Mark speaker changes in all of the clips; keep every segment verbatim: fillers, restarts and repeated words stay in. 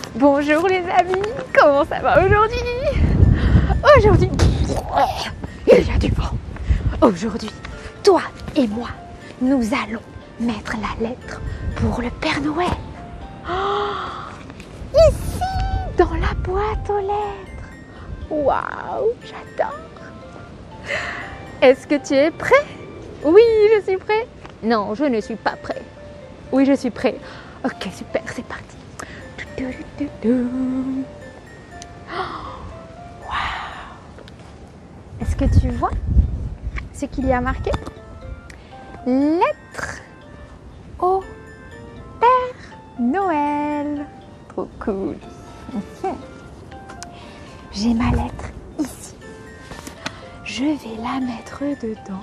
Speaker 1: Bonjour les amis, comment ça va aujourd'hui? Aujourd'hui, il y a du vent. Aujourd'hui, toi et moi, nous allons mettre la lettre pour le Père Noël. Oh, ici, dans la boîte aux lettres. Waouh, j'adore. Est-ce que tu es prêt? Oui, je suis prêt. Non, je ne suis pas prêt. Oui, je suis prêt. Ok, super, c'est parti. Waouh. Est-ce que tu vois ce qu'il y a marqué? Lettre au Père Noël. Trop cool. J'ai ma lettre ici. Je vais la mettre dedans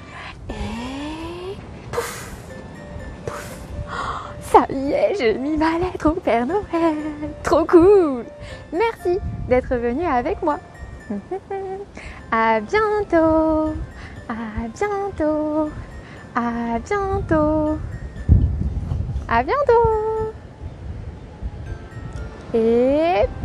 Speaker 1: et pouf, pouf. Oh, ça y est, j'ai mis ma lettre au Père Noël. Trop cool. Merci d'être venu avec moi. À bientôt. À bientôt. À bientôt. À bientôt. Et